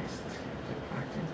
just get back in.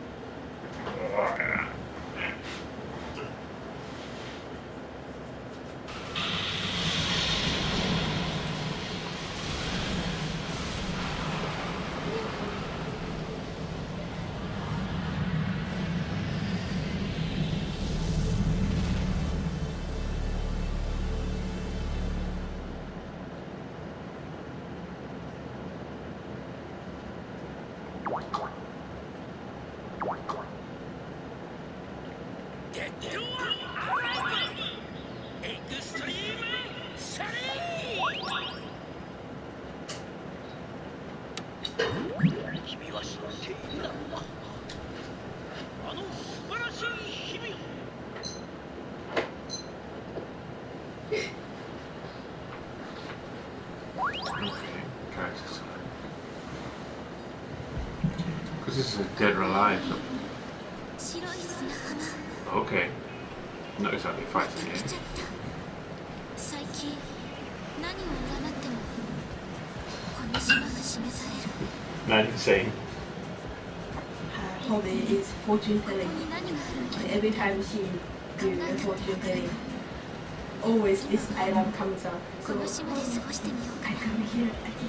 Because this is a dead or alive. Okay. Not exactly fighting here. Not insane. Her hobby is fortune telling. Every time she do a fortune telling, always this island comes up. So I come here again.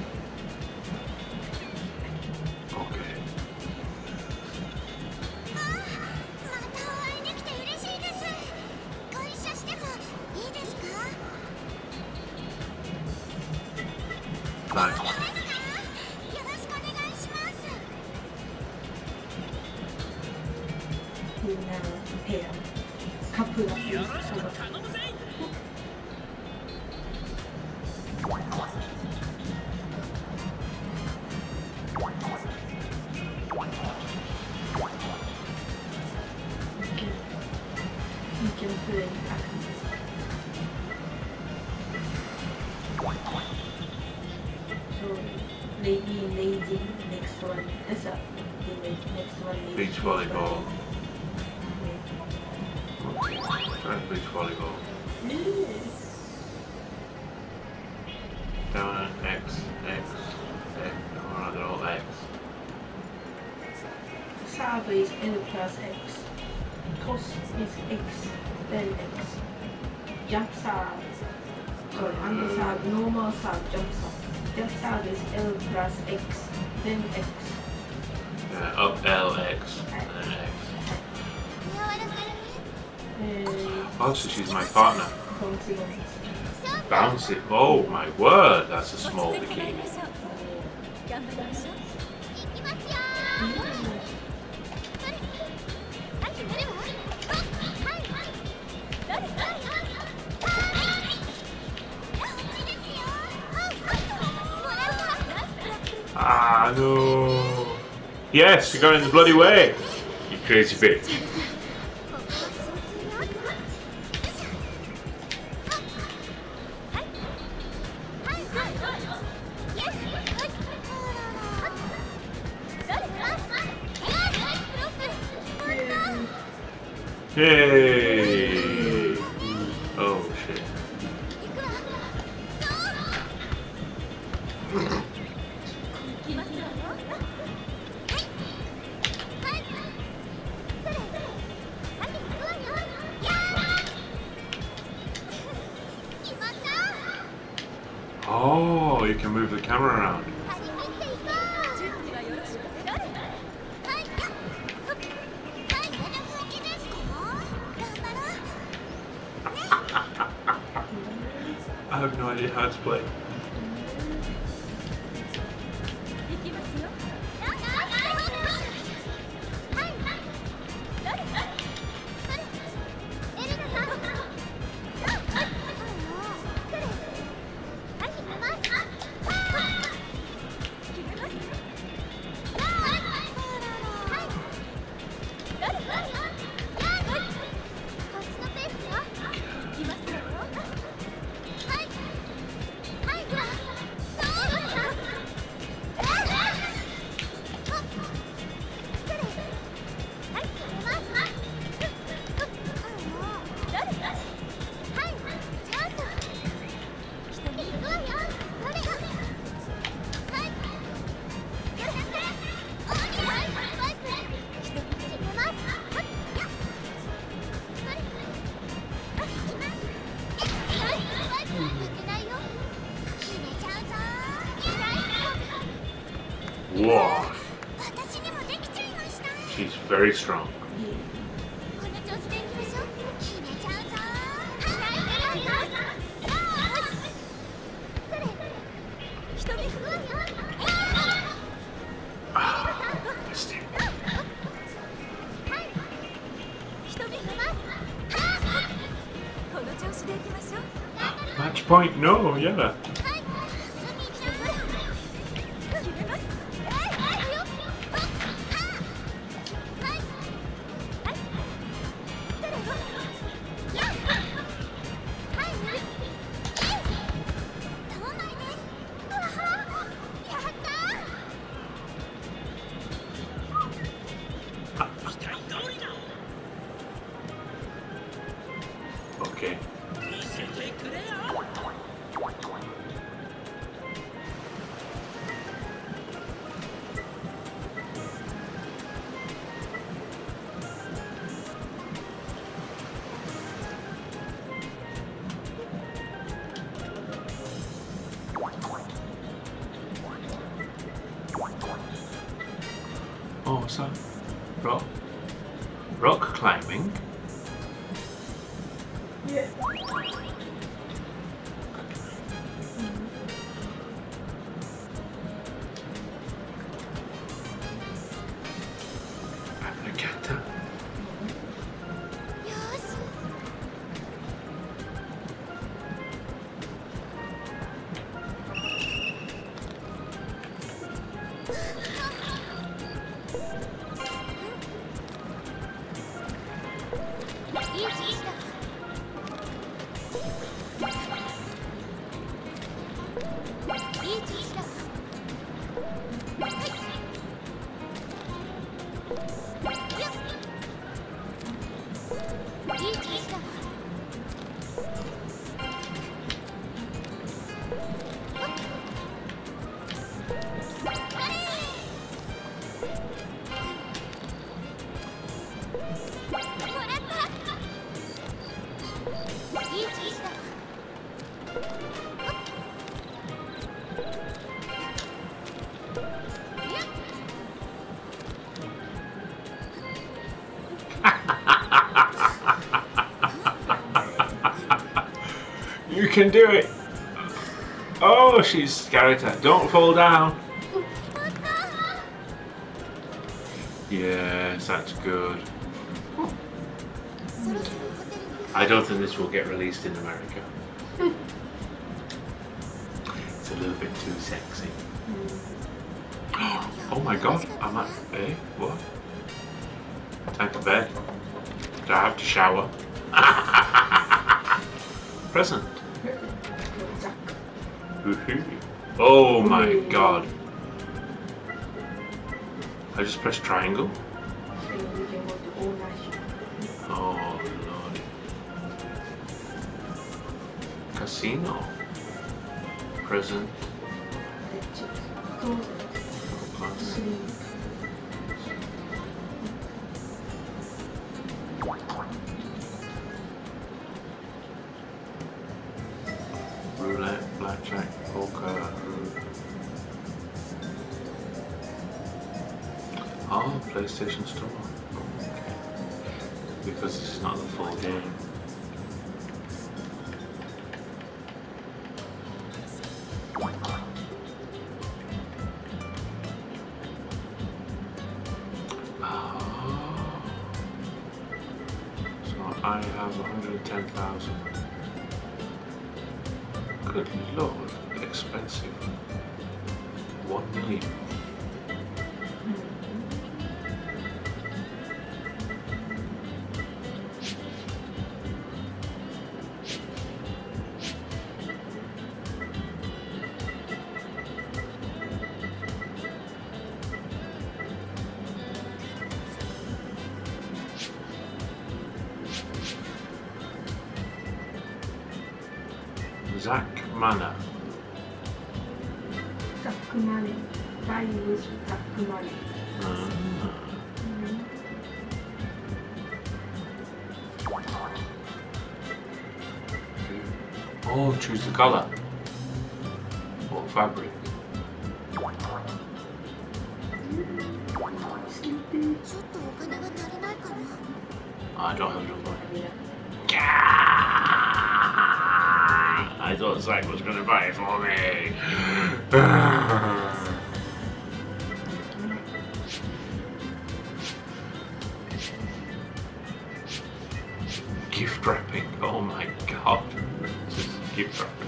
Lady, next one. That's up. Next one. Beach volleyball. Try beach volleyball. Down X. Oh, they're all X. Serve is L plus X. Toss is X, then X. Jump serve. Sorry, under serve, normal serve, jump serve. Jump serve is L plus X, then X. Up L, X, and then X. Oh, so she's my partner. Bouncy. Oh my word, that's a small bikini. Ah, no. Yes, you're going the bloody way. You crazy bitch. Yay! Oh shit. Oh, you can move the camera around. I have no idea how to play. Whoa. She's very strong. Missed him. Match point, no, yeah. Okay. Oh, what's that? Rock climbing? Yeah. Abracata. You can do it! Oh, she's Scarita. Don't fall down. Yes, that's good. I don't think this will get released in America. It's a little bit too sexy. Oh my god, I'm at... Eh? What? Time to bed. Do I have to shower? Present. Oh my god. I just pressed triangle. Oh lord. Casino. Present. Roulette, blackjack, poker, oh, PlayStation Store. Because this is not the full game. Oh. So I have 110,000. Good lord, expensive. 1 million. Zack Manor. Zack Manor. Buy with Zack Manor. Oh, choose the colour. What fabric? ちょっとお金が足りないかな。 I don't have enough money. I thought Zach was going to buy it for me. Gift wrapping. Oh my god. This is gift wrapping.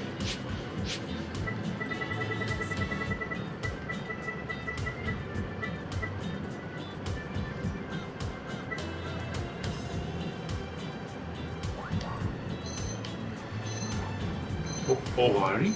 Oh, Harry?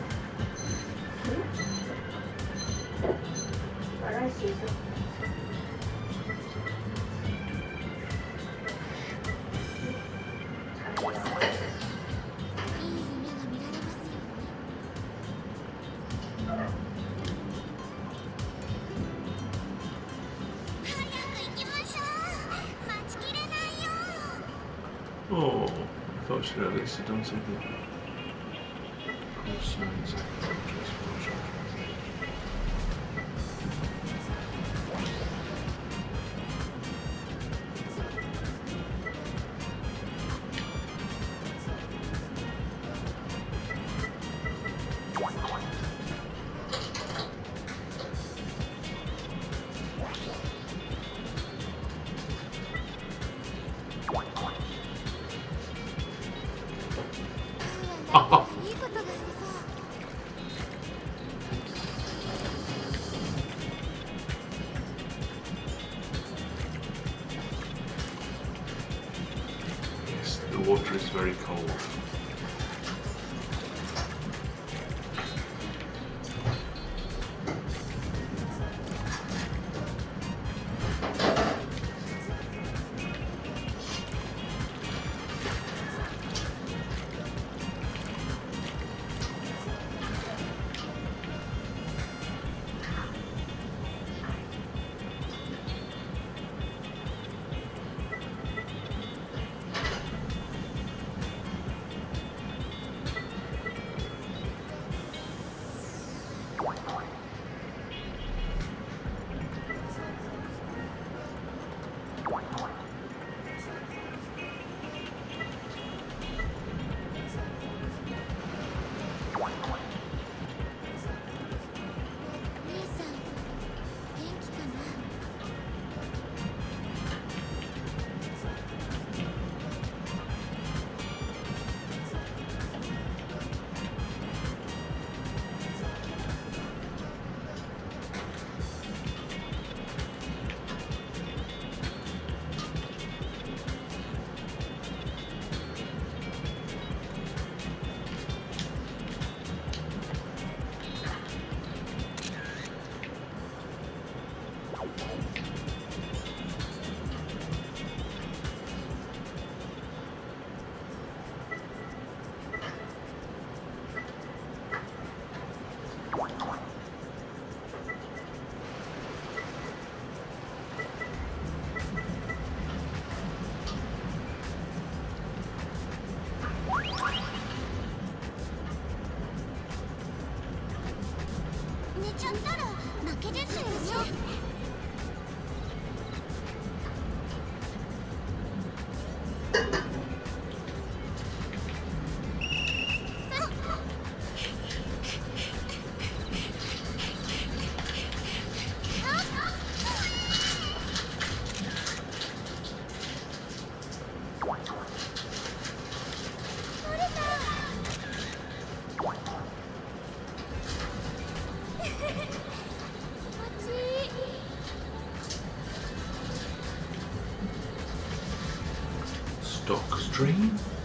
Oh, I thought she'd at least have done something. Signs of just Yes, the water is very cold. Stock stream?